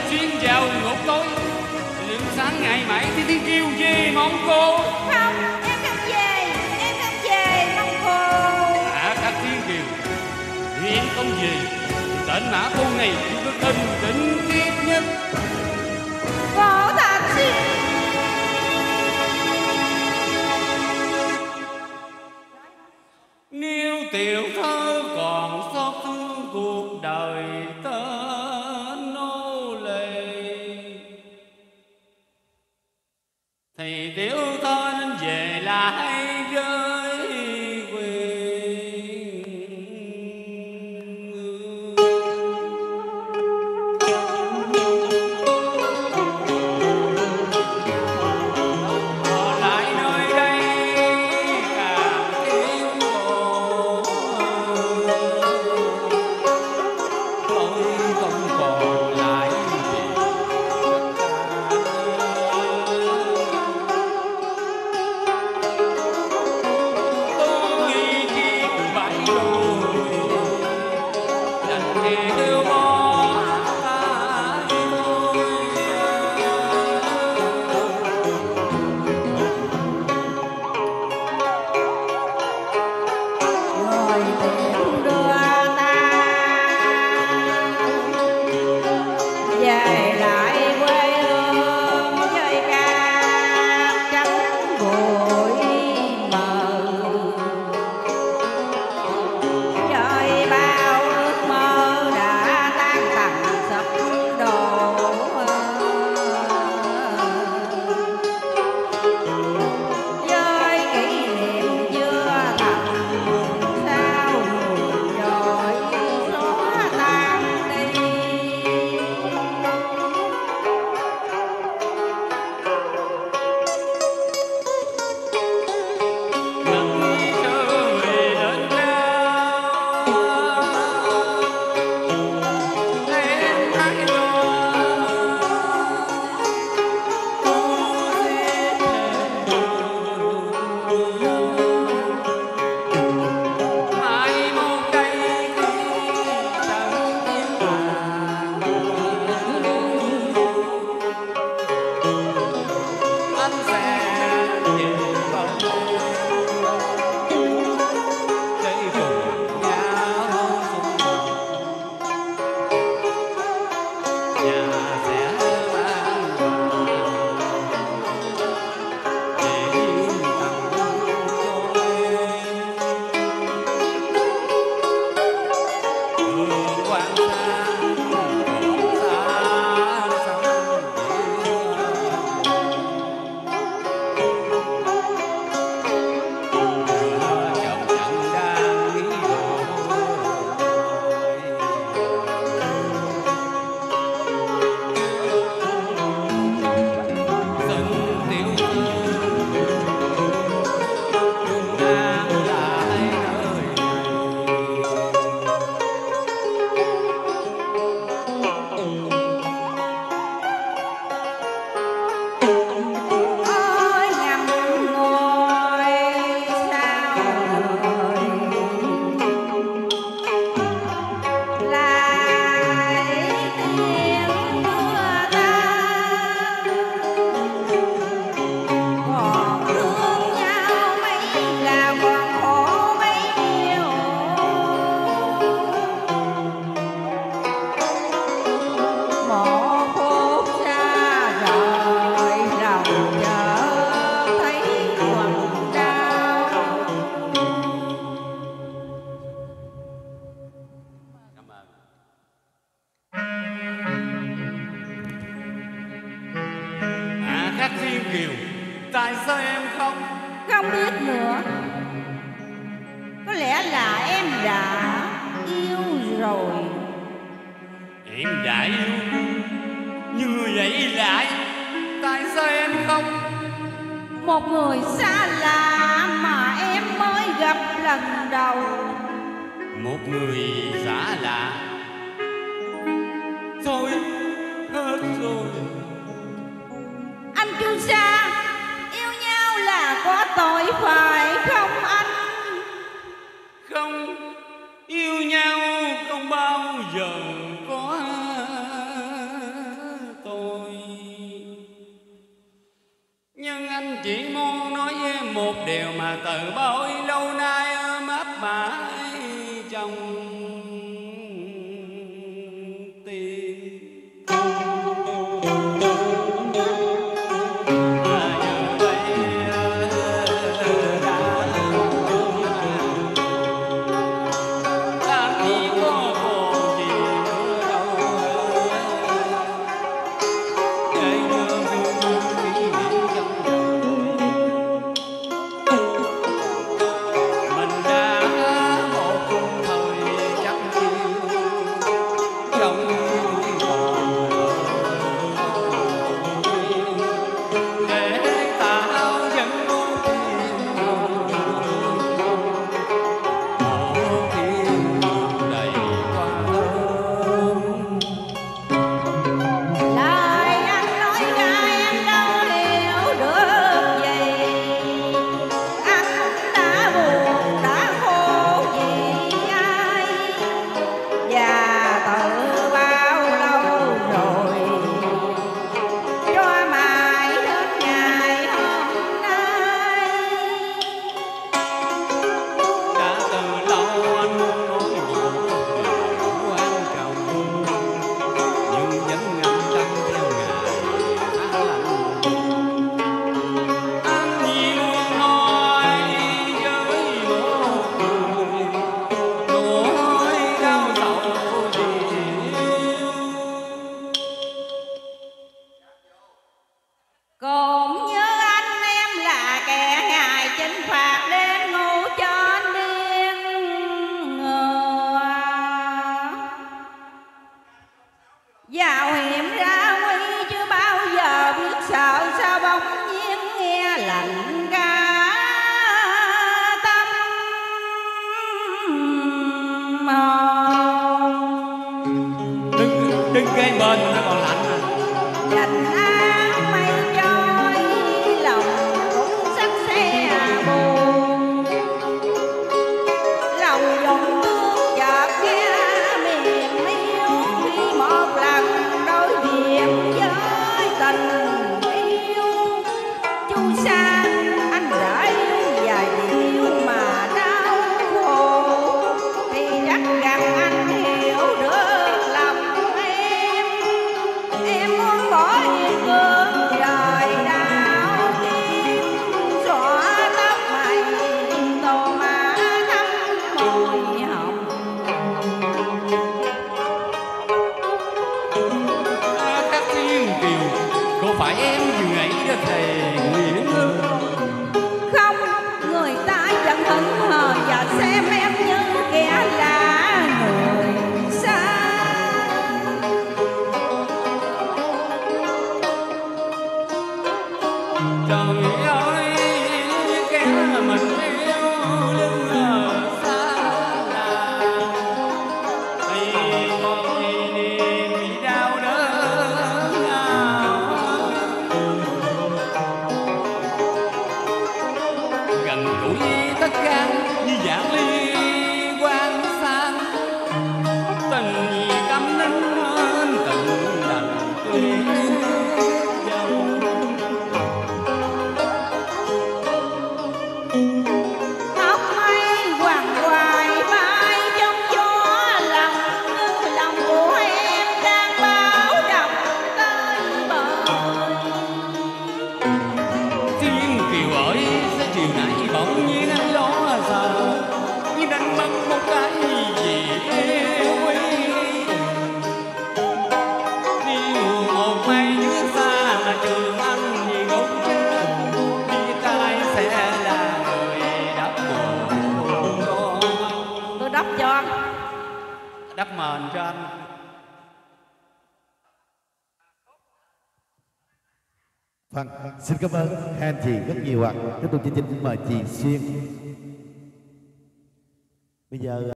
chuyến vào ngục tối. Liệu sáng ngày mãi thì Thiên Kiều về Mông Cô? Không, em không về Mông Cô. Các Thiên Kiều, hiện không về, tên Mã Cô này có tình tinh khiết nhất. Võ Thạch Xuyên. Nếu tiểu thơ còn xót thương cuộc đời tên nô lệ, thì tiểu thơ nên về lại với quyền. Ở lại nơi đây càng thiếu khổ, tôi không còn lại gì tôi chỉ phải đôi đành theo bỏ ta thôi. Rồi tiễn đưa ta về lại quê hương chơi ca trắng bụi mờ, chơi bao ước mơ đã tan tành sập đổ. Với kỷ niệm chưa thành sao rồi xóa tan đi. Nắng trời lên cao, em hãy lo cô giết mãi một cây chẳng tiếng vàng. Anh sẽ về bóng cây cùng nhau sung vầy, nhà sẽ mang để hiến tặng cho em. Hương quang sang còn xa xăm chồng chẳng đang nghĩ rồi. Dân tiểu thơ đang lại nơi này. Ôi ngắm ngôi sao ngời, lại tiếng mưa ta còn thương nhau mấy là còn khổ bấy nhiêu. Một phút xa rời lòng chợt thấy quặn đau. Cảm ơn. Các Thiên Kiều, tại sao em không? Không biết nữa, có lẽ là em đã yêu rồi. Em đã yêu, như vậy lại, tại sao em không? Một người xa lạ mà em mới gặp lần đầu. Một người giả lạ, thôi hết rồi. Anh Chu Sa, yêu nhau là có tội phải không anh? Không, yêu nhau không bao giờ có chỉ muốn nói với em một điều mà từ bao lâu nay ôm ấp mãi trong tim. Cũng như anh em là kẻ ngài chinh phạt đến ngủ cho điên ngừa, vào hiểm ra nguy chứ bao giờ biết sợ sao bỗng nhiên nghe lạnh cả tâm hồn. Đừng gây bên nó còn lạnh à. Lạnh áo mây trôi lòng cũng sắc xe buồn, lòng dòng bước chợt nghe miền yêu khi một lần đối diện với tình yêu. Chu Sang anh đã yêu và yêu mà đau khổ, thì chắc rằng anh hiểu được lòng em muốn bỏ yên cương trời đau tim, xõa tóc mày tô má thắm môi hồng. Các Thiên Kiều, có phải em vừa nãy đã thề nguyện ư? Không, người ta vẫn hững hờ và xem em như kẻ lạ người xa. Trời ơi, kẻ mình yêu lưng ở xa lạ, thì còn gì niềm bị đau đớn nào. Gần gũi tất cả như dạng ly quan sang, tình gì câm nín nên tình đành tuyệt vọng. Tóc mây hoàng hoài bay trong gió lòng, nhưng lòng của em đang báo động tới bờ. Thiên Kiều ơi, sao chiều nay bỗng nhiên anh lo sợ, như đánh mất một cái gì yêu quý. Điều một mai nước xa mà trường anh vì gốc chết, đi tay sẽ là người đắp mền cho. Tôi đắp cho anh. Đắp mền cho anh. Vâng, xin cảm ơn hai anh chị rất nhiều ạ. Tiếp tục chương trình xin mời chị Xuyên. Bây giờ